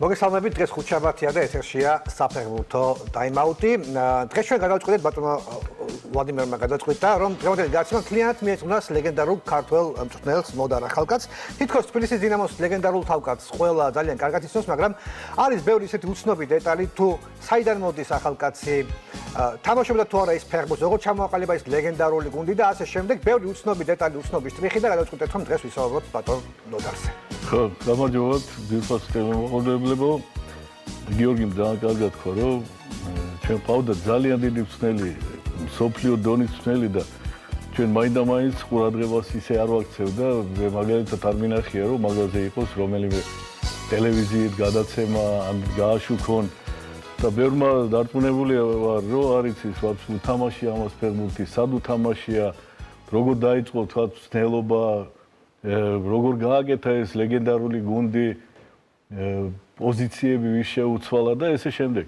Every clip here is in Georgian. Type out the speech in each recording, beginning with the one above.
მოგესალმებით, დღეს ხუთშაბათია და ეთერშია საფეხბურთო ტაიმაუტი. დღეს ჩვენ გადავწყვეტეთ ბატონო ვლადიმერმა გადაწყვეტა, რომ დღევანდელი გადაცემა მთლიანად მიეწოდოს ლეგენდარულ ქართველ მწვრთნელს ნოდარ ახალკაცს. თითქოს თბილისის დინამოს ლეგენდარულ თავკაცს ყველა ძალიან კარგად იცნობს, მაგრამ არის ბევრი ისეთი უცნობი დეტალი, თუ საიდან მოდის ახალკაცი, თამაშობდა თუ არა ის ფეხბურთს, როგორ ჩამოაყალიბა ის ლეგენდარული გუნდი და ასე შემდეგ. ბევრი უცნობი დეტალი, უცნობი შტრიხი და გადავწყვეტეთ, რომ დღეს ვისაუბროთ ბატონ ნოდარზე. ხო, გამარჯობათ, ძირფას თემამოყოლებლებო. გიორგიმ ძალიან კარგად თქვა, რომ ჩვენ ყავდა ძალიან დიდი მწვრთნელი, მსოფლიო დონის მწვრთნელი და ჩვენ მაინდა-მაინც ყურადღებას ისე არ ვაქცევდა, მაგალითად არ მინახია, რომ მაგაზე იყოს რომელიმე ტელევიზიით გადაცემა, ან გააშუქონ და ბევრმა დარწმუნებული ვარ, რომ არის ის ვაფშე თამაში ამას ფეხბურთი, სად უთამაშია, როგორ დაიწყო თქვა მწვრთნელობა, როგორ გააკეთა ეს ლეგენდარული გუნდი, პოზიციები ვის შეუცვალა და ესე შემდეგ.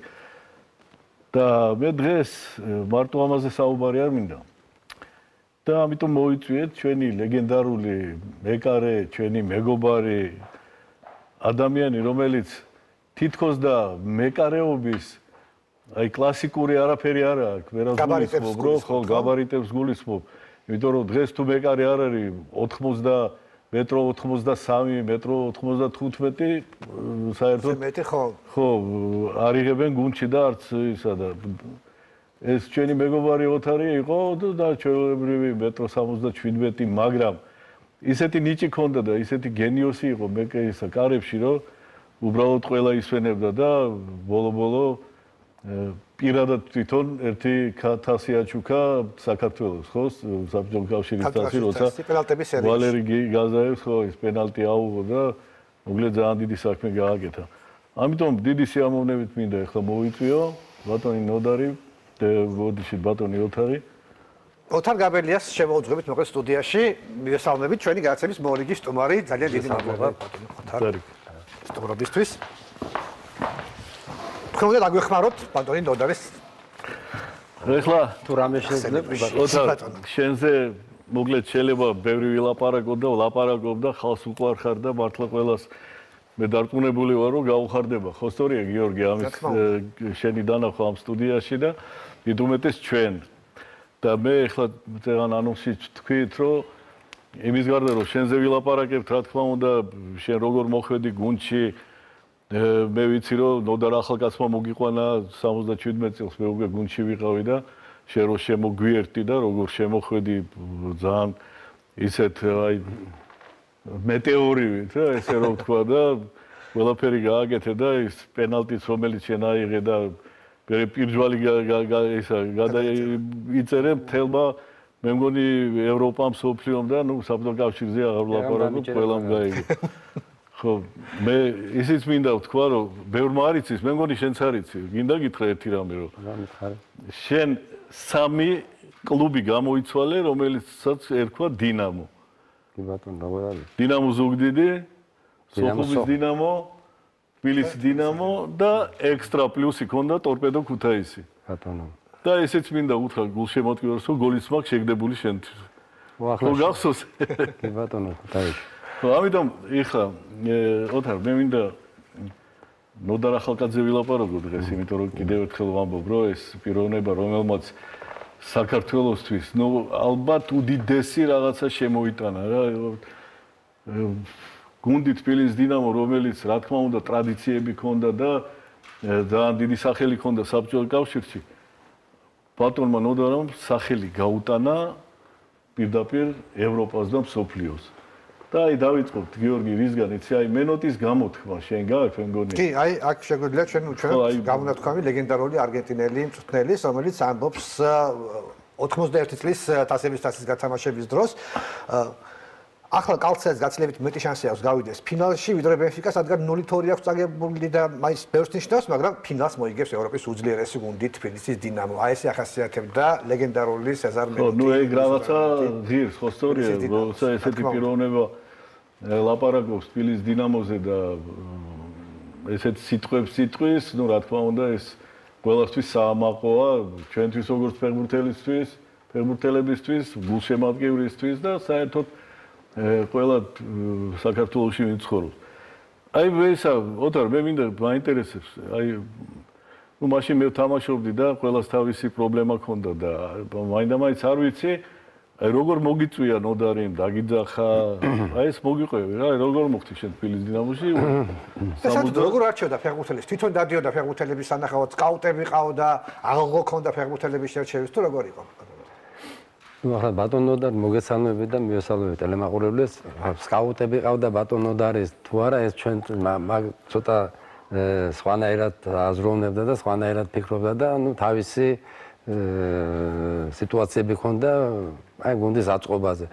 და მე დღეს მარტო ამაზე საუბარი არ მინდა. და ამიტომ მოვიწვიეთ ჩვენი ლეგენდარული მეკარე, ჩვენი მეგობარი ადამიანი, რომელიც თითქოს და მეკარეობის აი კლასიკური არაფერი არ აქვს, ვერას გულისხმობ, რომ ხო გაბარიტებს გულისხმობ. იმიტომ რომ დღეს თუ მეკარე არ არის 80 მეტრო 83, მეტრო 95, საერთოდ მეტი ხო. ხო, არიღებენ გუნდში და არც ისა და ეს ჩვენი მეგობარი ოთარი იყო და ჩვეულებრივი მეტრო 77, მაგრამ ისეთი ნიჭი ქონდა და ისეთი გენიოსი იყო მეკეისა კარებში, რომ უბრალოდ ყველა ისვენებდა და ბოლო-ბოლო პირადად თვითონ ერთი თასი აჩუქა საქართველოს, ხო, საბჭოთა კავშირის თასი, როცა ვალერი გაზაევს ხო ის პენალტი აუღო და მოკლედ ძალიან დიდი საქმე გააკეთა. ამიტომ დიდი სიამოვნებით მინდა ახლა მოვიწვიო ბატონი ნოდარი და ბოდიში ბატონი ოთარი. ოთარ გაბელიას შემოუძღვებით მოკლედ სტუდიაში. მივესალმებით ჩვენი გადაცემის მორიგი სტუმარი. ძალიან დიდი მადლობა ბატონო ოთარ. სტუმრობისთვის. თქვენ უნდა დაგვეხმაროთ ბატონი ნოდარის. ეხლა თუ რამე შეიძლება ოთარ შენზე მოკლედ შეიძლება ბევრი ვილაპარაკო და ვლაპარაკობ და ხალხს უყვარ ხარ და მართლა ყველას მე დარწმუნებული ვარ რომ გაუხარდება. ხო სწორია გიორგი ამის შენი დანახვა ამ სტუდიაში და დიდ უმეტეს ჩვენ. და მე ეხლა ძალიან ანონსი თქვით რომ იმის გარდა რომ შენზე ვილაპარაკებთ რა თქმა უნდა შენ როგორ მოხვედი გუნდში მე ვიცი რომ ნოდარ ახალკაცმა მოგიყვანა 77 წელს მე უკვე გუნდში ვიყავი და შენ რო შემოგვიერთდი და როგორ შემოხვედი ძალიან ისეთ აი მეტეორივით რა ესე რომ თქვა და ყველაფერი გააკეთე და ის პენალტიც რომელიც შენ აიღე და პირჯვალი ისა გადაიწერე მთელმა მე მგონი ევროპამ სოფლიომ და ნუ საბჭოთა კავშირზე აღარ ვლაპარაკობ ყველამ გაიგო. ხო, მე ისიც მინდა ვთქვა, რომ ბევრმა არ იცის, მე მგონი შენც არ იცი. გინდა გითხრა ერთი რამე, რომ შენ 3 კლუბი გამოიცვალე, რომელიცაც ერქვა დინამო. კი ბატონო, როგორ არის? დინამო ზუგდიდი, სოფლის დინამო, თბილისის დინამო და ექსტრა პლუსი ქონდა ტორპედო ქუთაისი. ბატონო. და ესეც მინდა უთხრა გულშემატკივრებს, რომ გოლის მაგ შეგდებული შენთვის. ხო, გახსოვს? კი ბატონო, ქუთაისი. ამიტომ ეხლა ოთარ მე მინდა ნოდარ ახალკაცზე ვილაპარაკო დღეს, იმიტომ რომ კიდევ ერთხელ ვამბობ, რომ ეს პიროვნება, რომელმაც საქართველოსთვის, ნუ ალბათ უდიდესი რაღაცა შემოიტანა რა. გუნდი თბილისის დინამო, რომელიც რა თქმა უნდა ტრადიციები ქონდა და ძალიან დიდი სახელი ქონდა საბჭოთა კავშირში. ბატონმა ნოდარამ სახელი გაუტანა პირდაპირ ევროპას და მსოფლიოს. და აი დავიწყობთ გიორგი რისგან იცი აი მენოტის გამოთქმა შენ გააქვს მე მგონი კი აი აქ შეგვიძლია ჩვენ გამონათქვამი ლეგენდარული არგენტინელი მწვრთნელის რომელიც ამბობს 91 წლის თასების თასის გათამაშების დროს ახლა კალცეას გაცილებით მეტი შანსი აქვს გავიდეს ფინალში ვიდრე ბენფიკას რადგან 0-2 აქვს წაგებული და მაინც ბევრს ნიშნავს მაგრამ ფინალს მოიგებს ევროპის უძლიერესი გუნდი თბილისის დინამო აი ესე ახასიათებდა ლეგენდარული სეზარ მენოტი ნუ ეგ რაღაცა ღირს ხო სწორია როცა ესეთი პიროვნება ლაპარაკობს თბილისის დინამოზე და ესეთ სიტყვებს იტყვის, ნუ რა თქმა უნდა ეს ყველასთვის საამაყოა, ჩვენთვის როგორც ფეხბურთელებისთვის, გულშემატკივრისთვის და საერთოდ ყველა საქართველოში ვიცხოვრობს. აი ესა, ოთარ, მე მინდა მაინტერესებს, აი ну მაშინ მე ვთამაშობდი და ყველას თავისი პრობლემა ჰქონდა და მაინდა-მაინც არ ვიცი, აი როგორ მოგიწვია ნოდარი, დაგიძახა, აი ეს მოგიყვევი რა, როგორ მოხდი შენ თბილისის დინამოში? საერთოდ როგორ არჩევდა ფეხბურთელებს? თვითონ დადიოდა ფეხბურთელების სანახავად, სკაუტები ყავდა, აღო ქონდა ფეხბურთელების შერჩევის თუ როგორ იყო? ну ახლა ბატონ ნოდარი მოგესალმებით და მიესალმებით ტელემაყურებლებს. სკაუტები ყავდა ბატონ ნოდარის თუ არა ეს ჩვენ ცოტა სხვანაირად აზროვნებდა და სხვანაირად ფიქრობდა და ну თავისი სიტუაციები ჰქონდა აი გუნდის აწყობაზე.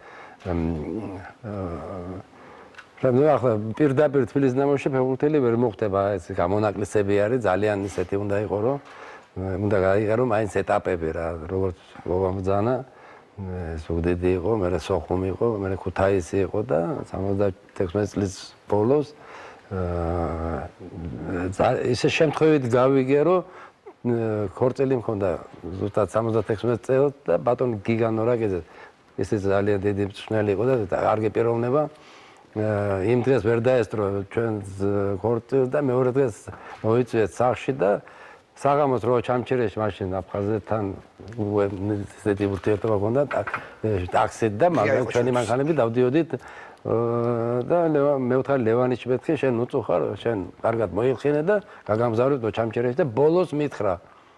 ну ახლა პირდაპირ თბილისის დინამოში ფეხბურთელი ვერ მოხდება ეს გამონაკლისები არის ძალიან ისეთი უნდა იყოს რომ უნდა გაიგო მაინც ეტაპები რა როგორც მოგამბძანა სუგდიდი იყო, მე სოხუმი იყო, მე ქუთაისი იყო და 76 წლის ბოლოს ისე შემთხვევით გავიგე რომ ქორწილი მქონდა ზუსტად 76 წელს და ბატონ გიგანო რაგეზე ესე ძალიან დიდი მწვრთნელი იყო და კარგი პიროვნება იმ დღეს ვერ დაესწრო ჩვენს ქორწილს და მეორე დღეს მოიწვიეთ სახლში და საღამოს რო ჩამჩერეში მაშინ აფხაზეთთან ესეთი ურთიერთობა ჰქონდა ტაქსით და მაგრამ ჩვენი მანქანები დავდიოდით და მე ვთქარი ლევანიში მეთქე შენ უწუხარ შენ კარგად მოიხინე და გაგამგზავრეთ რო ჩამჩერეში და ბოლოს მითხრა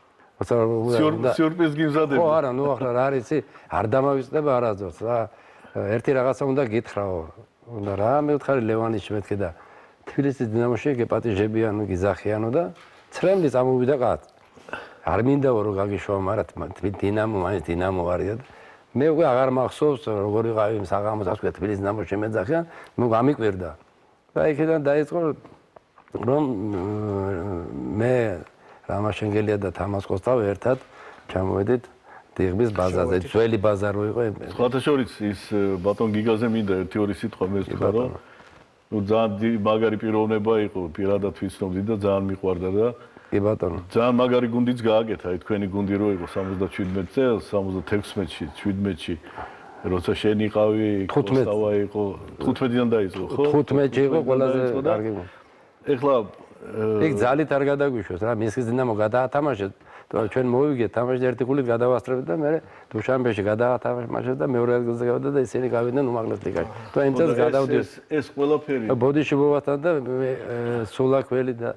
სიურპრიზ გიმზადები ხო არა ნუ ახლა რა არის არ დამავიწყდება არასდროს რა ერთი რაღაცა უნდა გითხრაო უნდა რა მე ვთქარი ლევანიში მეთქე და თბილისის დინამოში გეპატიჟებიანო გიზახიანო და ცრემლი წამოვიდა კაც. არ მინდაო რომ გაგიშვა, მაგრამ დინამო მაინც დინამო არია და მე უკვე აღარ მახსოვს როგორ ვიყავი იმ საღამოს ასე ვთქვი თბილისის დინამოში მეძახიან, ნუ გამიკვირდა. და იქიდან დაიწყო რომ მე რამაშენგელია და თამაზ კოსტავი ერთად ჩამოვედით დიღბის ბაზარზე, ძველი ბაზარი იყო. სხვათა შორის ის ბატონ გიგაზე მინდა ერთი-ორი სიტყვა მე ვთქვა რომ ну ძალიან მაგარი პიროვნება იყო, პირადად ვიცნობდი და ძალიან მიყვარდა და კი ბატონო. ძალიან მაგარი გუნდიც გააკეთა, აი თქვენი გუნდი რო იყო 77 წელს, 76-ში, 17-ში, როცა შენ იყავი, კოსტავა იყო, 15-დან დაიწყო, ხო? 15-ში იყო ყველაზე კარგი გუნდი. ეხლა იქ ძალით არ გადაგვიშვეს რა, მისის დინამო გადაათამაშეთ. ჩვენ მოვიგეთ თამაში ერთი გულით გადავასწრებთ და მე დუშანბეში გადაათამაშეთ და მეორე ადგილზე გავიდა და ისინი გავიდნენ უმაღლეს ლიგაში. თუ იმ წელს გადავდივართ ეს ყველაფერი ბოდიში მოვასთან და სულაქველი და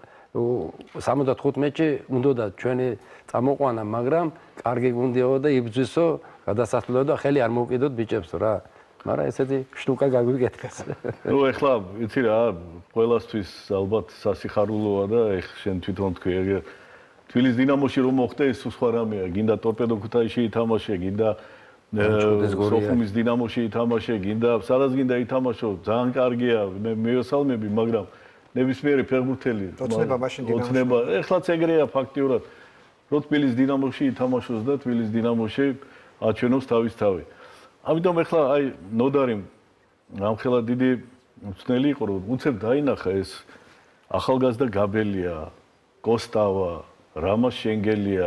75-ში უნდოდა ჩვენი წამოყვანა, მაგრამ კარგი გუნდიო და იბძვისო გადასასვლელო და ხელი არ მოვკიდოთ ბიჭებსო რა. მაგრამ ესეთი შტუკა გაგვიგეთეს. ნუ ეხლა იცი რა, ყველასთვის ალბათ სასიხარულოა და ეხ შენ თვითონ თქვი თბილისის დინამოში რომ მოხდა ეს სხვა რამეა, გინდა ტორპედო ქუთაისში ითამაშე, გინდა სოხუმის დინამოში ითამაშე, გინდა სადაც გინდა ითამაშო, ძალიან კარგია, მე მივესალმები, მაგრამ ნებისმიერი ფეხბურთელი ოცნება მაშინ დინამოში. ოცნება, ეხლაც ეგრეა ფაქტიურად, რომ თბილისის დინამოში ითამაშოს და თბილისის დინამოში აჩვენოს თავის თავი. ამიტომ ეხლა აი ნოდარი ამხელა დიდი მწვრთნელი იყო, რომ უცებ დაინახა ეს ახალგაზრდა გაბელია, კოსტავა რამას შენგელია,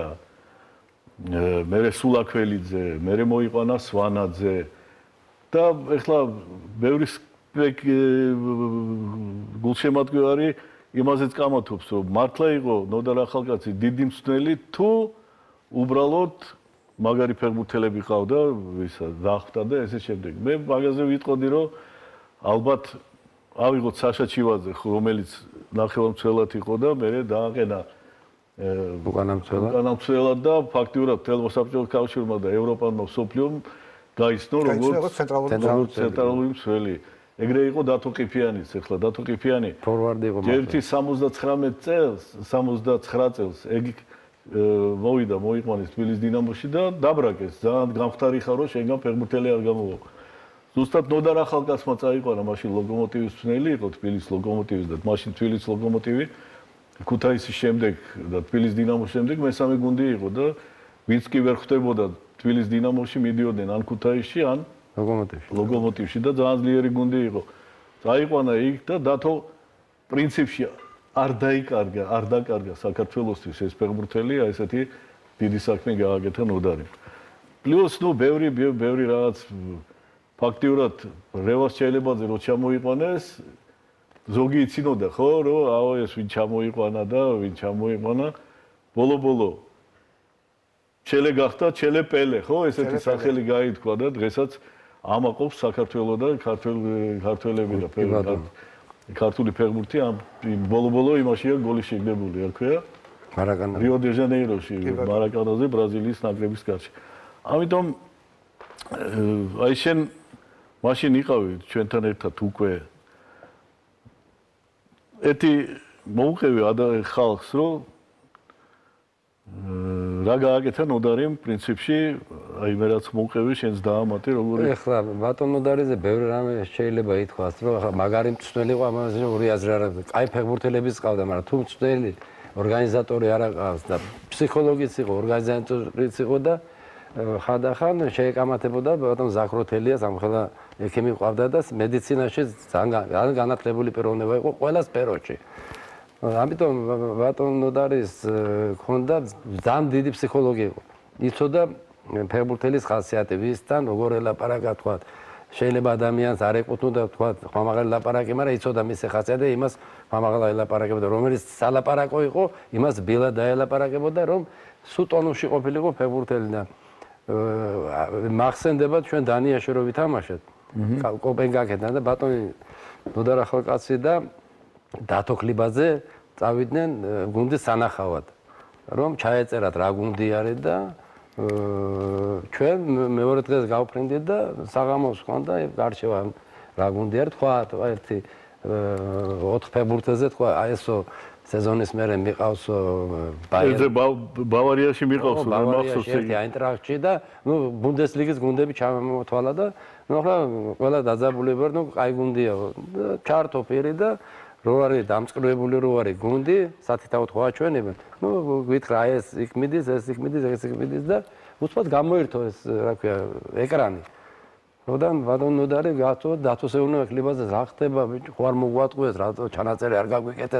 მერე სულაქველიძე, მერე მოიყვანა სვანაძე და ეხლა ბევრი გულშემატკივარი იმაზეც კამათობს, რომ მართლა იყო ნოდარ ახალკაცი დიდი მწვრთნელი თუ უბრალოდ მაგარი ფეხბურთელები ყავდა, ვისა დახვდა და ესე შემდეგ. მე მაგაზე ვიტყოდი, რომ ალბათ ავიღოთ საშა ჩივაძე, რომელიც ნახევარმცველად იყო და მერე დააყენა უკანამცველად და ფაქტიურად თელმო საბჭოთა კავშირმა და ევროპანმა სოფლიომ გაიცნო როგორც ცენტრალური მცველი. ეგრე იყო დათო ყიფიანიც, ეხლა დათო ყიფიანი ფორვარდი იყო. ერთი 79 წელს ეგ მოვიდა მოიყვანეს თბილისის დინამოში და დაბრაკეს. ძალიან გამხდარი ხარ რომ შენგან ფეხბურთელი არ გამოვა. ზუსტად ნოდარ ახალკაცმა წაიყვანა მაშინ ლოკომოტივის მცველი იყო თბილისის ლოკომოტივის და მაშინ თბილისის ლოკომოტივი ქუთაისის შემდეგ და თბილისის დინამოს შემდეგ მესამე გუნდი იყო და ვინც კი ვერ ხვდებოდა თბილისის დინამოში მიდიოდნენ ან ქუთაისში ან ლოკომოტივში და ძალიან ძლიერი გუნდი იყო. წაიყვანა იქ და დათო პრინციპში არ დაკარგა საქართველოსთვის ეს ფეხბურთელი, აი ესეთი დიდი საქმე გააკეთა ნოდარი. პლუს ნუ ბევრი რაღაც ფაქტიურად რევას ჩაილებაძე რო ჩამოიყვანეს ზოგი იცინოდა ხო რომ აო ეს ვინ ჩამოიყვანა და ვინ ჩამოიყვანა ბოლო ჩელე გახდა ჩელე პელე ხო ესეთი სახელი გაითქვა და დღესაც ამაყობს საქართველოს და ქართველები და ქართული ფეხბურთი ამ ბოლო იმაშია გოლი შეგდებული რა ქვია მარაკანა რიო დე ჟანეიროში მარაკანაზე ბრაზილიის ნაკრების გარშე ამიტომ აი შენ მაშინ იყავი ჩვენთან ერთად უკვე ეთი მოუყევი ხალხს რომ რა გააკეთა ნოდარიმ პრინციპში აი მე რაც მოუყევი შენს დაამატე როგორი ეხლა ბატონ ნოდარიზე ბევრი რამე შეიძლება ითქვას რომ ახლა მაგარი მწვრთნელი იყო ამაზე ორი აზრი არა კაი ფეხბურთელებიც ყავდა მაგრამ თუ მწვრთნელი ორგანიზატორი არ ყავს და ფსიქოლოგიც იყო ორგანიზატორიც იყო და ხანდახან შეეკამათებოდა ბატონ ზაქროთელია სამხელა ექიმი ყავდა და მედიცინაში ძალიან განათლებული პიროვნება იყო ყველა სფეროში ამიტომ ბატონ ნოდარის ქონდა ძალიან დიდი ფსიქოლოგი იყო იცოდა ფეხბურთელის ხასიათებისთან როგორ ელაპარაკა თქვა შეიძლება ადამიანს არ ეკუთვნოდა თქვა ხმამაღალი ლაპარაკი მაგრამ იცოდა მისი ხასიათი და იმას ხმამაღლა ელაპარაკებოდა რომელიც სალაპარაკო იყო იმას ბილა დაელაპარაკებოდა რომ სულ ტონუსში ყოფილიყო ფეხბურთელი და მახსენდება ჩვენ დანიაში რო ვითამაშეთ კოპენგაგენთან და ბატონი ნოდარ ახალკაცი და დათო ქლიბაძე წავიდნენ გუნდის სანახავად რომ ჩაეწერათ რა გუნდი არის და ჩვენ მეორე დღეს გავფრინდით და საღამოს ხონდა გარჩევა რა გუნდი არის თქვა ერთი 4 ფეხბურთელზე თქვა აი ესო სეზონის მერე მიყავს ბავარიაში მიყავს მახსოვს ერთი აინტრახტში და ნუ ბუნდესლიგის გუნდები ჩამოთვალა და ნუ ახლა ყველა დაძაბულები ვარ ნუ აი გუნდია ჩართო ფერი და რო არის დამწყრევებული რო არის გუნდი სათითაოდ ხო აჩვენებენ ნუ გითხრა ეს იქ მიდის ეს იქ მიდის ეს იქ მიდის და უცბად გამოირთო ეს რა ქვია ეკრანი როდან ბატონ ნოდარი გაწო დათოსეუნა ქლიბაზე რა ხდება ხო არ მოგვატყუეს რატო ჩანაწერი არ გაგვიკეთეთ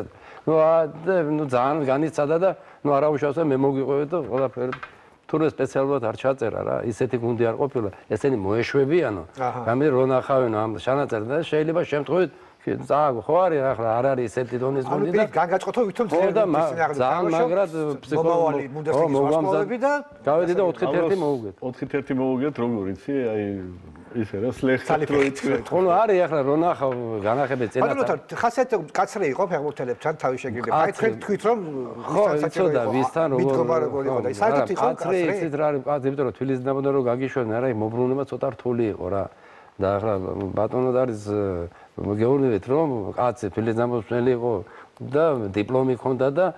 ნუ ძალიან განიცადა და ნუ არავის მე მოგიყვევეთ და ყველაფერი თურმე სპეციალურად არ ჩაწერა რა ისეთი გუნდი არ ყოფილა ესენი მოეშვებიანო გამი რო ნახავენო ამ ჩანაწერს და შეიძლება შემთხვევით ზაგ ხო არის ახლა არ არის ესეთი დონის გუნდი და განგაჭყოთო ვითომ ძალიან მაგრად ფსიქოლოგი მოგამზადები და გავედი და 4-1 მოუგეთ 4-1 მოუგეთ როგორ იცი აი ისე რა სლეხტი ხო არის ახლა რო ნახავ განახებე წენა ბატონო ხასიათი კაცრი იყო ფეხბურთელებთან თავის შეგირდები აი თქვენ თქვით რომ ხო იცოდა ვისთან როგორ იყო და საერთოდ იყო კაცრი იცით რა არის კაცი იმიტომ რომ თბილისის ნაბოდა რო გაგიშვენ არა მობრუნება ცოტა რთული იყო რა და ახლა ბატონო და არის მოგეუბნებით რომ კაცი თბილისის ნაბოდში იყო და დიპლომი ჰქონდა და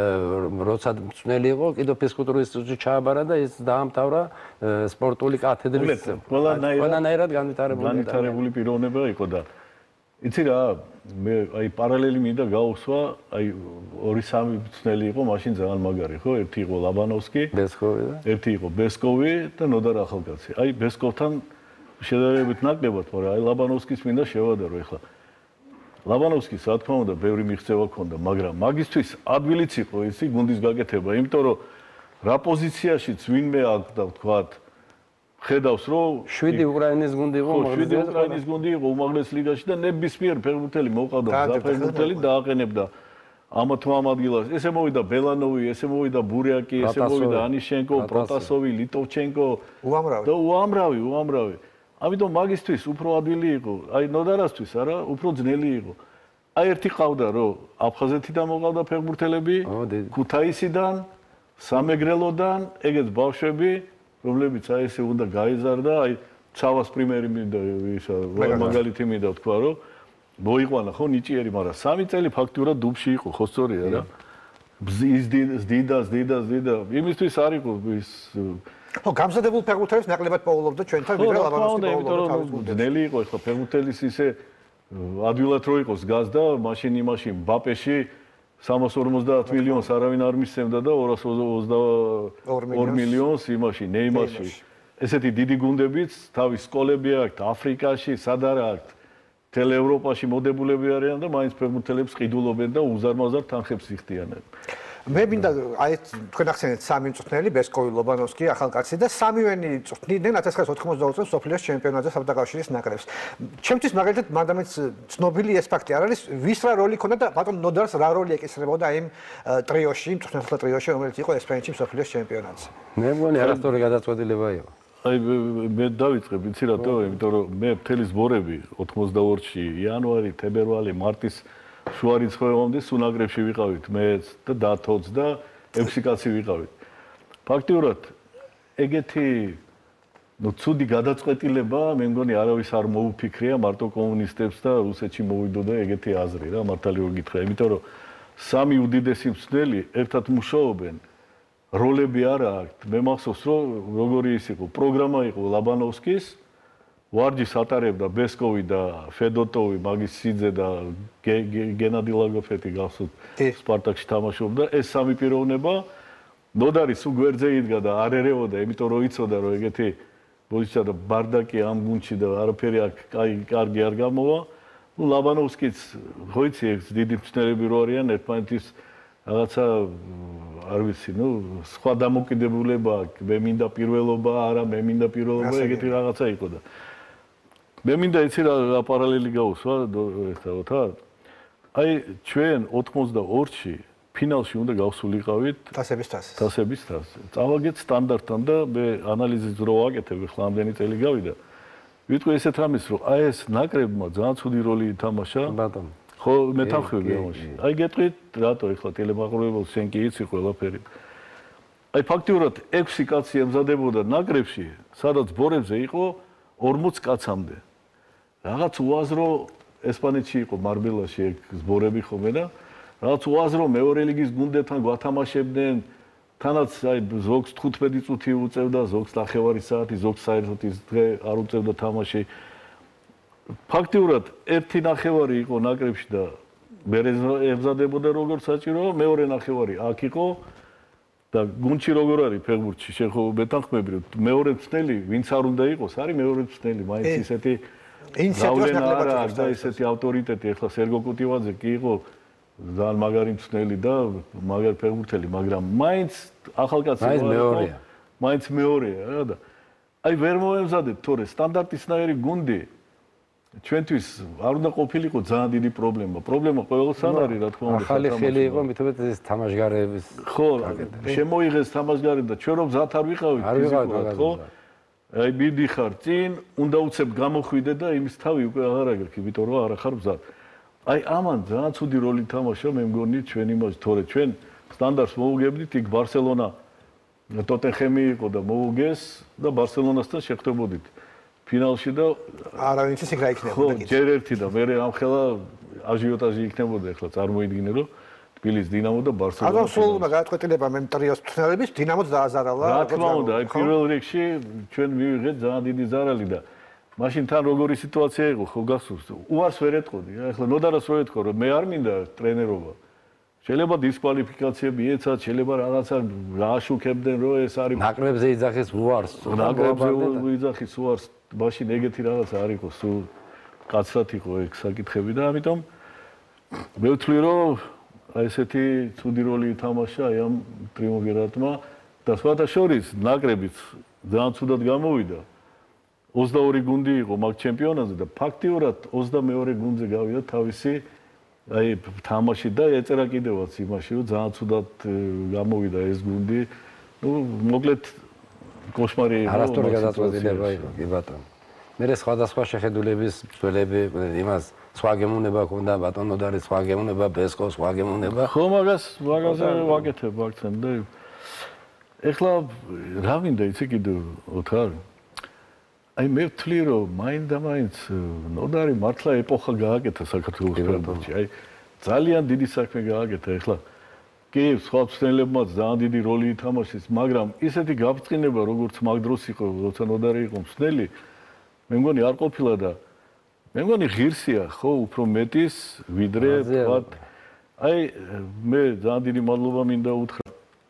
როცა მწვრთნელი იყო კიდევ ფიზკულტურის ინსტიტუტში ჩააბარა და ის დაამთავრა სპორტული კათედრის ყველანაირად განვითარებული პიროვნება იყო და იცი რა მე აი პარალელი მინდა გავუსვა აი 2-3 მწვრთნელი იყო მაშინ ძალიან მაგარი ხო ერთი იყო ლაბანოვსკი ბესკოვი და ერთი იყო ბესკოვი და ნოდარ ახალკაცი აი ბესკოვთან შედარებით ნაკლებად მაგრამ აი ლაბანოვსკის მინდა შევადარო ეხლა ლაბანოვსკის რა თქმა უნდა ბევრი მიღწევა ჰქონდა მაგრამ მაგისთვის ადვილიც იყო ისი გუნდის გაკეთება იმიტომ რომ რა პოზიციაშიც ვინმე აქ და ვთქვათ ხედავს რომ 7 უკრაინის გუნდი იყო 7 უკრაინის გუნდი იყო უმაღლეს ლიგაში და ნებისმიერ ფეხბურთელი მოყავდა ფეხბურთელი დააყენებდა ამათმა ადგილას ესე მოვიდა ბელანოვი ესე მოვიდა ბურიაკი ესე მოვიდა ანიშენკო პროტასოვი ლიტოვჩენკო და უამრავი ამიტომ მაგისთვის უფრო ადვილი იყო აი ნოდარასთვის არა უფრო ძნელი იყო აი ერთი ყავდა რომ აფხაზეთიდან მოყავდა ფეხბურთელები ქუთაისიდან სამეგრელოდან ეგეც ბავშვები რომლებიც აი ესე უნდა გაიზარდა აი ცავას პრიმერი მინდა ისა მაგალითი მინდა თქვა რომ მოიყვანა ხო ნიჭიერი მაგრამ 3 წელი ფაქტურად დუბში იყო ხო სწორია რა ზდიდა იმისთვის არ იყო ის ხო გამზადებულ ფეხბურთელებს ნაკლებად პოულობდა ჩვენთან ვიდრე ლაბანოვსკი პოულობდა თავის გუნდს ძნელი იყო ხო ფეხბურთელის ისე ადვილად რო იყოს გაზდა მაშინ იმაში მბაპეში 350 მილიონს არავინ არ მისცემდა და 222 მილიონს იმაში ნეიმარში ესეთი დიდი გუნდებიც თავის სკოლები აქვთ აფრიკაში სად არა აქვთ თელ ევროპაში მოდებულები არიან და მაინც ფეხბურთელებს ყიდულობენ და უზარმაზარ თანხებს იხდიანენ მე მინდა აი თქვენ ახსენეთ სამი მწვრთნელი ბესკოვი, ლობანოვსკი, ახალკაცი და სამივენი წვრთნიდნენ 1992 წელს სოფლიოს ჩემპიონატზე საბჭოთა ნაკრებს. ჩემთვის მაგალითად მადამის ცნობილი ეს ფაქტი არ არის, ვის რა როლი ქონდა და ბატონ ნოდარს რა როლი ეკისრებოდა იმ ტრიოში, მწვრთნელთა ტრიოში, რომელიც იყო ესპანეთში სოფლიოს ჩემპიონატზე. მე მგონი არასწორი გადაწყვეტილება იყო. აი მე დავიწყებ იცი რატო, იმიტომ რომ მე მთელი ზბორები 82-ში იანვარი, თებერვალი, მარტის შუა რიცხვებამდე სუნაგრებში ვიყავით მეც და დათოც და 6 კაცი ვიყავით. ფაქტიურად ეგეთი ცუდი გადაწყვეტილება მე მგონი არავის არ მოუფიქრია მარტო კომუნისტებს და რუსეთში მოვიდოდა ეგეთი აზრი რა მართალი რომ გითხრა, იმიტომ რომ სამი უდიდესი მწვრთნელი ერთად მუშაობენ. როლები არა აქვთ. მე მახსოვს რომ როგორი ის იყო, პროგრამა იყო ლაბანოვსკის, ვარჯიშს ატარებდა ბესკოვი და ფედოტოვი, მაგის სიძე და გენადი ლაგოფეთი გახსოვთ სპარტაკში თამაშობდა. ეს სამი პიროვნება ნოდარი სულ გვერდზე იდგა და არ ერეოდა, იმიტომ რომ იცოდა რომ ეგეთი ბოჭისა და ბარდაკი ამ გუნდში და არაფერი აქ კარგი არ გამოვა. ნუ ლაბანოვსკიც ხო იცი ეს დიდი მწვრთნელები რო არიან ერთმანეთის რაღაცა არ ვიცი, ნუ სხვა დამოკიდებულება აქვს, მე მინდა პირველობა, არა მე მინდა პირველობა, ეგეთი რაღაცა იყო და მე მინდა იცი რა პარალელი გავუსვა ერთად რა. აი ჩვენ 82-ში ფინალში უნდა გავსულიყავით თასების თასზე. თასების თასზე. წავაგეთ სტანდარტთან და მე ანალიზის რო ვაკეთებ, ხლა ამდენი წელი გავიდა. ვიტყვი ესეთ რამის, რომ აი ეს ნაკრებმა ძალიან ცუდი როლი ითამაშა. ბატონო ხო, მეთანხმები ამაში. აი გეტყვით, რატო ეხლა ტელემაყურებელს შენ კი იცი ყველაფერი. აი ფაქტიურად 6 კაცი ემზადებოდა ნაკრებში, სადაც ბორებზე იყო 40 კაცამდე. რაღაც უაზრო ესპანეთში იყო მარბელაში ეგ ზბორები ხომე და რაღაც უაზრო მეორე ლიგის გუნდებთან გვათამაშებდნენ. თანაც აი ზოგს 15 წუთი უწევდა, ზოგს 9 საათი, ზოგს საერთოდ ის დღე არ უწევდა თამაში. ფაქტიურად 1.5 იყო ნაკრებში და მე ემზადებოდა როგორც საჭირო, მეორე 1.5 აქ იყო და გუნდში როგორ არის ფეხბურთში, შენ ხო მეთანხმები რომ მეორე მწვრთნელი ვინც არ უნდა იყოს, არის მეორე მწვრთნელი, მაინც ისეთი ინიციატივას ნაკლებად აქვს და ისეთი ავტორიტეტი, ახლა სერგო კუტივაძე კი იყო ძალიან მაგარი მწვრთნელი და მაგარი ფეხბურთელი, მაგრამ მაინც ახალკაცი მეორეა. მაინც მეორეა რა და აი ვერ მოემზადეთ, თორე სტანდარტისნაირი გუნდი ჩვენთვის არ უნდა ყოფილიყო ძალიან დიდი პრობლემა. პრობლემა ყველას არ არის, რა თქმა უნდა. ახალი ხელი იყო, მithomეთ ეს თამაშგარების. ხო, შემოიღეს თამაშგარი და ჩვენ რომ მზად არ ვიყავით ფიზიკურად, ხო? აი მიდიხარ წინ, უნდა უცებ გამოხვიდე და იმის თავი უკვე აღარ აგერქი, იმიტომ რომ არ ახარ მზად. აი ამან ძალიან ცუდი როლი თამაშა, მე მგონი ჩვენ იმას, თორე ჩვენ სტანდარტს მოუგებდით, იქ ბარსელონა ტოტენჰემი იყო და მოუგეს და ბარსელონასთან შეხვდებოდით. ფინალში და არავინ ის იქ რა იქნებოდა კიდე. ხო, ჯერ ერთი და მე ამხელა აჟიოტაჟი იქნებოდა, ახლა წარმოიდგინე რომ თბილისის დინამო და ბარსელონა. ანუ სულ გადაწყვეტილება მე ტრიოს მწვრთნელების დინამოც დააზარალა. რა თქმა უნდა, აი პირველ რიგში ჩვენ მივიღეთ ძალიან დიდი ზარალი და მაშინ თან როგორი სიტუაცია იყო, ხო გახსოვს? უარს ვერ ეთყოდი. ახლა ნოდარას რო ეთქო, რომ მე არ მინდა ტრენერობა. შეიძლება დისკვალიფიკაციები ეცათ, შეიძლება რაღაცა გააშუქებდნენ, რომ ეს არის ნაკრებზე იძახის უარს. ნაკრებზე იძახის უარს. მაშინ ეგეთი რაღაცა არ იყო, სულ კაცრად იყო ეგ საკითხები და ამიტომ მე ვთვლი, რომ აი ესეთი ცუდი როლი ითამაშა აი ამ ტრიუმვირატმა და სხვათა შორის ნაკრებიც ძალიან ცუდად გამოვიდა. 22 გუნდი იყო მაგ ჩემპიონატზე და ფაქტიურად 22 გუნდზე გავიდა თავისი აი თამაში და ეწერა კიდევაც იმაში, რომ ძალიან ცუდად გამოვიდა ეს გუნდი. ნუ მოკლედ კოშმარი იყო. არასწორი გადაწყვეტილება იყო, კი ბატონო. მე სხვადასხვა შეხედულების მცველები იმას სხვა გემოვნება ქონდა, ბატონო ნოდარი სხვა გემოვნება, ბესკო სხვა გემოვნება. ხო, მაგაზე ვაკეთებ აქცენტ და ეხლა რა მინდა იცი კიდევ ოთარ? აი მე ვთვლი, რომ მაინდა-მაინც ნოდარი მართლა ეპოხა გააკეთა საქართველოს ფეხბურთში. აი ძალიან დიდი საქმე გააკეთა ეხლა. კი, სხვა მწვრთნელებმაც ძალიან დიდი როლი ითამაშეს, მაგრამ ისეთი გაფრთხილება, როგორც მაგ დროს იყო, როცა ნოდარი იყო მწვრთნელი, მე მგონი არ ყოფილა და მე მგონი ღირსია, ხო, უფრო მეტის ვიდრე თქვათ. აი მე ძალიან დიდი მადლობა მინდა უთხრა.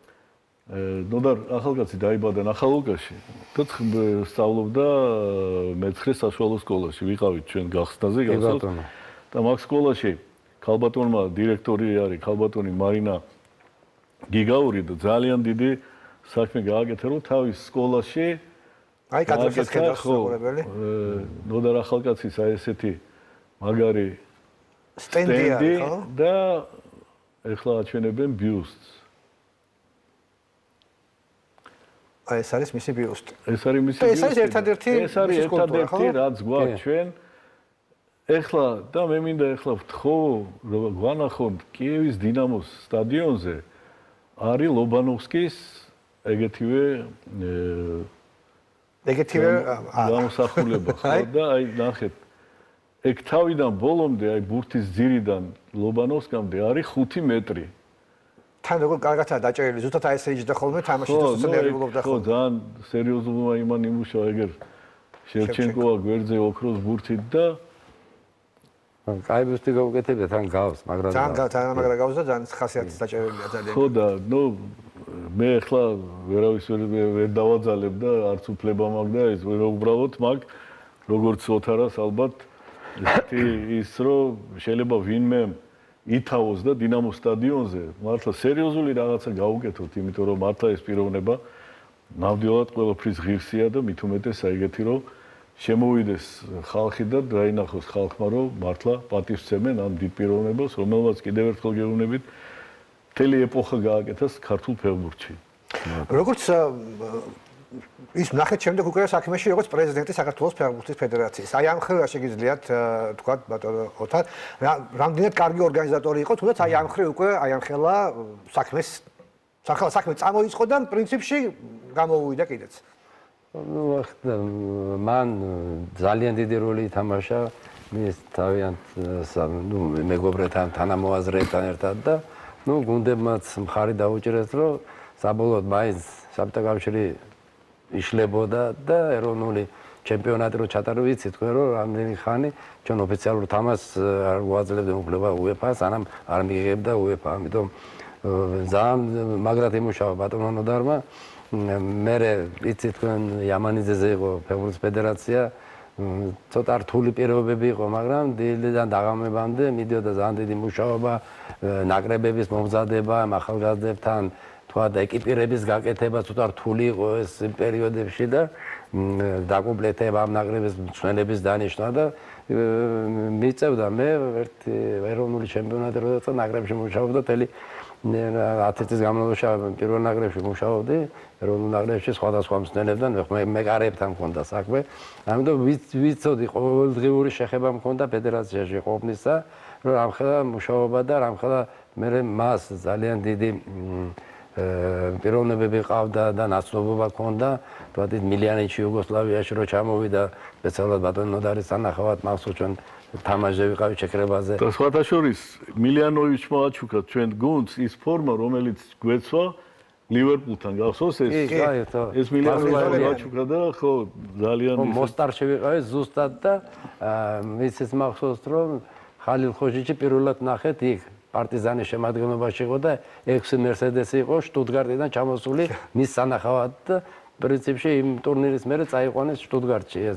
ნოდარ ახალგაზრდა დაიბადა ნახალუკაში და სწავლობდა მე-9 საშუალო სკოლაში. ვიყავით ჩვენ გახსნაზე გასულ და მაგ სკოლაში ქალბატონმა დირექტორი არის ქალბატონი მარინა გიგაური და ძალიან დიდი საქმე გააკეთა, რომ თავის სკოლაში აი კადრებს ხედავს უყურებელი. ნოდარ ახალკაცის აი ესეთი მაგარი სტენდია, ხო? და ეხლა აჩვენებენ ბიუსტს. აი ეს არის მისი ბიუსტი. ეს არის მისი ბიუსტი. ეს არის ერთადერთი რაც გვაქვს ჩვენ. ეხლა და მე მინდა ეხლა ვთხოვ, რომ გვანახოთ კიევის დინამოს სტადიონზე არის ლობანოვსკის ეგეთივე გამოსახულება, ხო და აი ნახეთ. ეგ თავიდან ბოლომდე აი ბურთის ძირიდან ლობანოვსკამდე არის 5 მეტრი. თან როგორ კარგადაა დაჭერილი, ზუსტად აი ესე იჯდა ხოლმე თამაში და სერიოზულობდა ხოლმე. ხო, ძალიან სერიოზულმა იმან იმუშავა ეგერ შევჩენკოა გვერდზე ოქროს ბურთით და კაი ბიუსტი გაუკეთებია თან გავს, მაგრამ ძალიან მაგრა გავს და ძალიან ხასიათის დაჭერილია ძალიან. ხო და ნუ მე ახლა ვერავის ვერ დავაძალებ და არც უფლება მაქვს და ეს უბრალოდ მაქვს როგორც ოთარას ალბათ ის რომ შეიძლება ვინმე ითავოს და დინამოს სტადიონზე მართლა სერიოზული რაღაცა გაუკეთოთ, იმიტომ რომ მართლა ეს პიროვნება ნამდვილად ყველაფრის ღირსია და მით უმეტეს ეგეთი რომ შემოვიდეს ხალხი და დაინახოს ხალხმა რომ მართლა პატივსცემენ ამ დიდ პიროვნებას, რომელმაც კიდევ ერთხელ გეუბნებით მთელი ეპოხა გააკეთეს ქართულ ფეხბურთში. როგორც ის ნახეთ შემდეგ უკვე საქმეში როგორც პრეზიდენტი საქართველოს ფეხბურთის ფედერაციის. აი ამ ხრივ შეგიძლიათ თქვა ბატონო ოთარ, რამდენად კარგი ორგანიზატორი იყო, თუნდაც აი ამ ხრივ უკვე აი ამ ხელა საქმე წამოიწყო და პრინციპში გამოუვიდა კიდეც. ნუ მან ძალიან დიდი როლი ითამაშა მის თავიანთ ნუ მეგობრებთან, თანამოაზრეებთან ერთად და ნუ გუნდებმაც მხარი დაუჭირეს, რომ საბოლოოდ მაინც საბჭოთა კავშირი იშლებოდა და ეროვნული ჩემპიონატი რო ჩატარო ვიცი თქვენ რომ რამდენი ხანი ჩვენ ოფიციალურ თამაშს არ გვაძლევდა უფლება UEFA-ს, სანამ არ მიიღებდა UEFA, ამიტომ ძალიან მაგრად იმუშავა ბატონო ნოდარმა. მე ვიცი თქვენ იამანიძეზე იყო ფეხბურთის ფედერაცია, ცოტა რთული პირობები იყო, მაგრამ დილიდან დაღამებამდე მიდიოდა ძალიან დიდი მუშაობა, ნაკრებების მომზადება, ახალგაზრდებთან თქვა და ეკიპირების გაკეთება ცოტა რთული იყო ეს პერიოდებში და დაკომპლექტება ამ ნაკრების მწვრთნელების დანიშნა და მიწევდა მე ერთი ეროვნული ჩემპიონატი როდესაც ნაკრებში მუშაობდა თელი 10 წლის განმავლობაში პირველ ნაკრებში მუშაობდი ეროვნულ ნაკრებში სხვადასხვა მწვრთნელებთან მეკარეებთან მქონდა საქმე ამიტომ ვიცოდი ყოველდღიური შეხება მქონდა ფედერაციაში ყოფნისა რომ ამხელა მუშაობა და ამხელა მე მას ძალიან დიდი პიროვნებები ყავდა და ნაცნობობა ჰქონდა თქვათ მილიანიჩი იუგოსლავიაში რო ჩამოვიდა სპეციალურად ბატონო ნოდარის სანახავად მახსოვს ჩვენ თამაშზე ვიყავით ჩეკრებაზე და სხვათა შორის მილიანოვიჩმა აჩუქა ჩვენ გუნდს ის ფორმა რომელიც გვეცვა ლივერპულთან გახსოვს ეს მილიანოვიჩმა აჩუქა და ხო ძალიან მოსტარში ვიყავით ზუსტად და მისის მახსოვს რომ ხალილ ხოჯიჩი პირველად ნახეთ იქ პარტიზანის შემადგენლობაში იყო და 6 მერსედესი იყო შტუტგარტიდან ჩამოსული მის სანახავად და პრინციპში იმ ტურნირის მერე წაიყვანეს შტუტგარტში ეს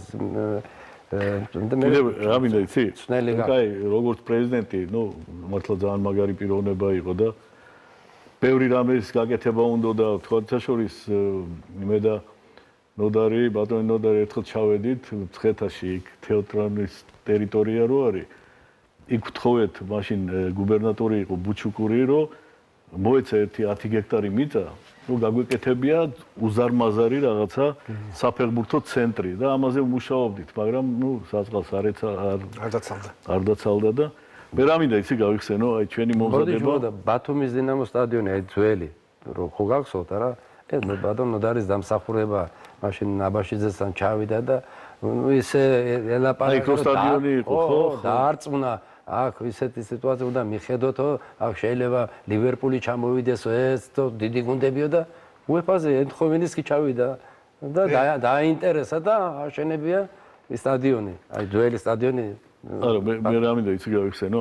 რა მინდა იცი? აი როგორც პრეზიდენტი, ნუ მართლა ძალიან მაგარი პიროვნება იყო და ბევრი რამის გაკეთება უნდა და თქვათა შორის მე და ნოდარი, ბატონი ნოდარი ერთხელ ჩავედით მცხეთაში იქ თეატრანის ტერიტორია რო არის იქ ვთხოვეთ მაშინ გუბერნატორი იყო ბუჩუკური რომ მოეცა ერთი 10 გექტარი მიწა ნუ გაგვეკეთებია უზარმაზარი რაღაცა საფეხბურთო ცენტრი და ამაზე ვმუშაობდით მაგრამ ნუ საწყალს არ დაცალდა და მე რა მინდა იცი გავიხსენო აი ჩვენი მომზადება მოდი ბათუმის დინამოს სტადიონი აი ძველი რო ხო გახსოვთ რა ეს მე ბატონო ნოდარის დამსახურება მაშინ აბაშიძესთან ჩავიდა და ისე ელაპარაკა აი სტადიონი იყო ხო დაარწმუნა აქ ისეთი სიტუაცია უნდა მიხედოთო აქ შეიძლება ლივერპული ჩამოვიდეს ეს დიდი გუნდებიო და UEFA-ზე ეთხოვინის კი ჩავიდა და დააინტერესა და აშენებია სტადიონი აი ძველი სტადიონი არა მე რა მინდა იცი გავიხსენო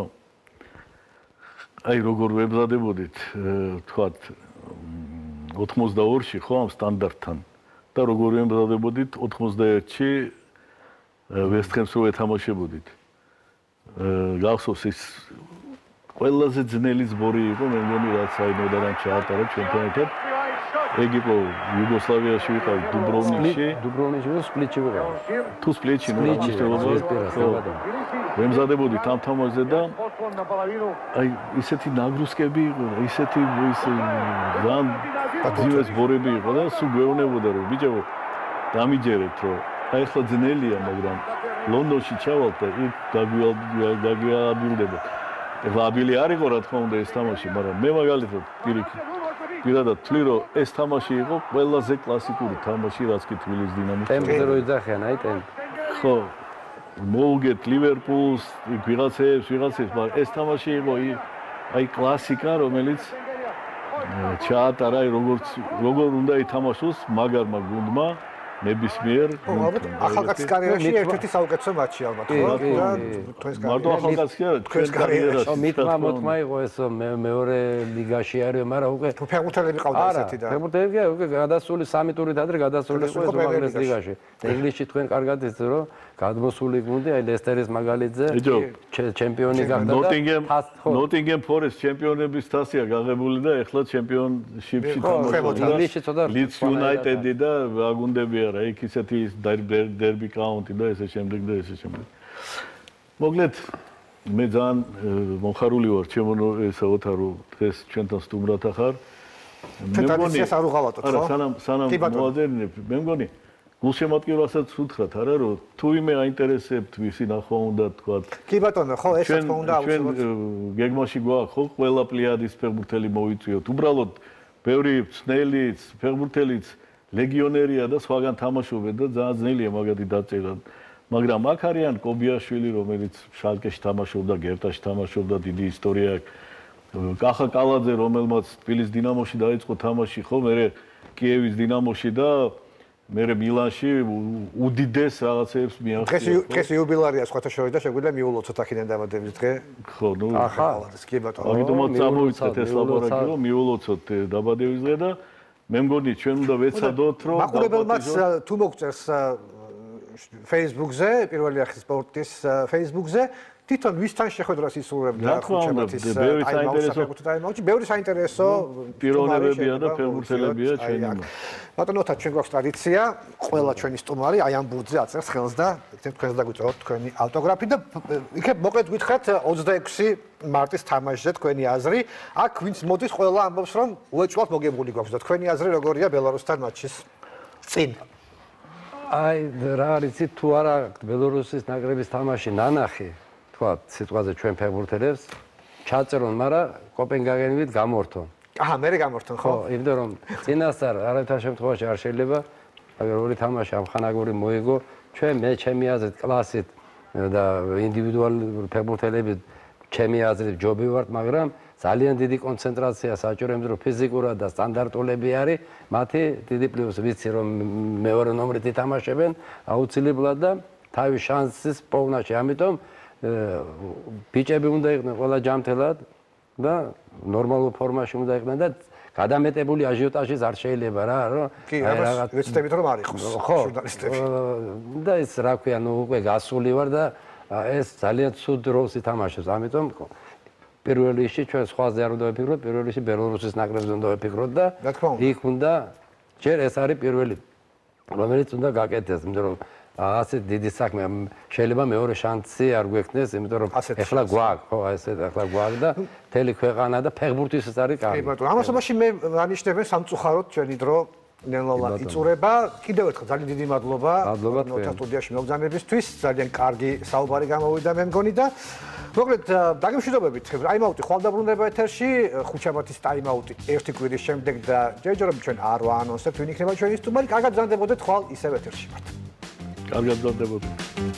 აი როგორ ვებზადებოდით თქვათ 82-ში ხო ამ სტანდარტთან და როგორ ვებზადებოდით 91-ში ვესტჰემს რო ეთამაშებოდით გახსოვს ის ყველაზე ძნელი ზბორი იყო, მე მგონი რაც აი მოდარან ჩაატარა ჩვენთან ერთად. ეგ იყო იუგოსლავიაში ვიყავ დუბროვნიკში. დუბროვნიკში და სპლიტში ვიყავ. თუ სპლიტში მომხდარობა. ვემზადებოდი ამ თამაშზე და აი ისეთი ნაგრუსკები იყო, ისეთი ძალიან ძიმე ზბორები იყო და სულ გვეუბნებოდა რომ ბიჭო დამიჯერეთ რომ აი ახლა ძნელია, მაგრამ ლონდონში ჩავალთ და იქ გაგვიაბილდება. ეხლა აბილი არ იყო რა თქმა უნდა ეს თამაში, მაგრამ მე მაგალითად პირადად ვთვლი რომ ეს თამაში იყო ყველაზე კლასიკური თამაში, რაც კი თბილისის დინამოს. ტემპზე რო იძახიან, აი ტემპი. ხო. მოუგეთ ლივერპულს, ვიღაცებს, მაგრამ ეს თამაში იყო აი კლასიკა, რომელიც ჩაატარა როგორ უნდა ითამაშოს მაგარმა გუნდმა. ნებისმიერ ახალგაზრდა კარიერაში ერთ-ერთი საუკეთესო მატჩი ალბათ ხო? მარტო ახალგაზრდა თქვენს კარიერაში. მითმა მოთმა იყო ეს მეორე ლიგაში არის, მაგრამ უკვე ფეხბურთელები ყავდა ესეთი და. ფეხბურთელები უკვე გადასული 3 ტურით ადრე გადასული იყო უმაღლეს ლიგაში. ინგლისში თქვენ კარგად იცით რომ გადმოსული გუნდი აი ლესტერის მაგალითზე ჩემპიონი გახდა და ნოტინგემ ფორესტ ჩემპიონების თასია გაღებული და ეხლა ჩემპიონშიპში თამაშობს. ლიდს იუნაიტედი და აგუნდები არა, იქ ისეთი დერბი კაუნტი და ესე შემდეგ და ესე შემდეგ. მოკლედ მე ძალიან მომხარული ვარ ჩემო ესა ოთარო დღეს ჩვენთან სტუმრად ახარ. მე მგონი ეს არ უღალატოთ ხო? არა, სანამ მოაძებნებ, მე მგონი გულშემატკივრასაც ვუთხრათ არა რომ თუ იმე აინტერესებთ ვისი ნახვა უნდა თქვა. კი ბატონო, ხო ეს თქმა უნდა აუცილებლად. ჩვენ გეგმაში გვაქვს ხო ყველა პლიადის ფეხბურთელი მოვიწვიოთ. უბრალოდ ბევრი ცნელიც, ფეხბურთელიც ლეგიონერია და სხვაგან თამაშობენ და ძალიან ძნელია მაგათი დაწერა. მაგრამ აქ არიან კობიაშვილი, რომელიც შალკეში თამაშობდა, გერტაში თამაშობდა, დიდი ისტორია აქვს. კახა კალაძე, რომელმაც თბილისის დინამოში დაიწყო თამაში, ხო, მერე კიევის დინამოში და მერე მილანში უდიდეს რაღაცებს მიაღწია. დღეს იუბილეარია სხვათა შორის და შეგვიძლია მიულოცოთ აქედან დამატების დღე. ხო, ნუ ახლა კი ბატონო. ამიტომაც წამოვიწყეთ ეს ლაბორატორია, რომ მიულოცოთ დაბადების დღე და მე მგონი ჩვენ უნდა ვეცადოთ რომ მაყურებელმაც თუ მოგწერს Facebook-ზე, პირველი ახის სპორტის Facebook-ზე თვითონ ვისთან შეხვედრას ისურვებდა ხუჩემეთის ტაიმაუტში. ბევრი საინტერესო პიროვნებებია და ფეხბურთელებია ჩვენი. ბატონოთა ჩვენ გვაქვს ტრადიცია, ყველა ჩვენი სტუმარი აი ამ ბურთზე აწერს ხელს და თქვენს დაგვიწევთ თქვენი ავტოგრაფი და იქნებ მოკლედ გითხრათ 26 მარტის თამაშზე თქვენი აზრი. აქ ვინც მოდის ყველა ამბობს რომ უეჭვად მოგებული გვაქვს და თქვენი აზრი როგორია ბელარუსთან მატჩის წინ. აი რა არის თუ არა ბელარუსის ნაკრების თამაში ნანახი თქვა სიტყვაზე ჩვენ ფეხბურთელებს ჩაწერონ, მაგრამ კოპენჰაგენით გამორთონ. აჰა, მე გამორთონ ხო? ხო, იმიტომ რომ წინასწარ არაერთარ შემთხვევაში არ შეიძლება აგერ ორი თამაში ამხანაგური მოიგო, ჩვენ მე ჩემი აზრით კლასით და ინდივიდუალური ფეხბურთელებით ჩემი აზრით ჯობი ვართ, მაგრამ ძალიან დიდი კონცენტრაცია საჭირო, იმიტომ რომ ფიზიკურად და სტანდარტულები არის, მათი დიდი პლუსი ვიცი რომ მეორე ნომრით ითამაშებენ აუცილებლად და თავის შანსის პოვნაში, ამიტომ ბიჭები უნდა იყვნენ ყველა ჯანმრთელად და ნორმალურ ფორმაში უნდა იყვნენ და გადამეტებული აჟიოტაჟის არ შეიძლება რა, რომ კი, რაღაც ვეცდებით რომ არ იყოს ჟურნალისტები. და ეს რა ქვია, ნუ უკვე გასული ვარ და ეს ძალიან ცუდ როლს ითამაშებს, ამიტომ პირველ რიგში ჩვენ სხვაზე არ უნდა ვიფიქროთ, პირველ რიგში ბელარუსის ნაკრებზე უნდა ვიფიქროთ და იქ უნდა ჯერ ეს არის პირველი, რომელიც უნდა გაკეთდეს, იმიტომ რომ ასე დიდი საქმე შეიძლება მეორე შანსი არ გვექნეს, იმიტომ რომ ეხლა გვაქვს, ხო, ესე ეხლა გვაქვს და მთელი ქვეყანა და ფეხბურთისაც არის კარგი. კი ბატონო, ამასობაში მე ანიშნებენ სამწუხაროდ ჩვენი დრო ნელ-ნელა იწურება. კიდევ ერთხელ ძალიან დიდი მადლობა ნოთა სტუდიაში მოგზაურობისთვის, ძალიან კარგი საუბარი გამოვიდა მე მგონი და მოკლედ დაგემშვიდობებით. ტაიმაუტი ხვალ დაბრუნდება ეთერში, ხუჩამათის ტაიმაუტი ერთი კვირის შემდეგ და ჯერჯერობით ჩვენ არ ვაანონსებთ ვინ იქნება ჩვენი სტუმარი. კარგად გზარდებოდეთ ხვალ ისევ ეთერში ვართ. კარგად გზარდებოდეთ.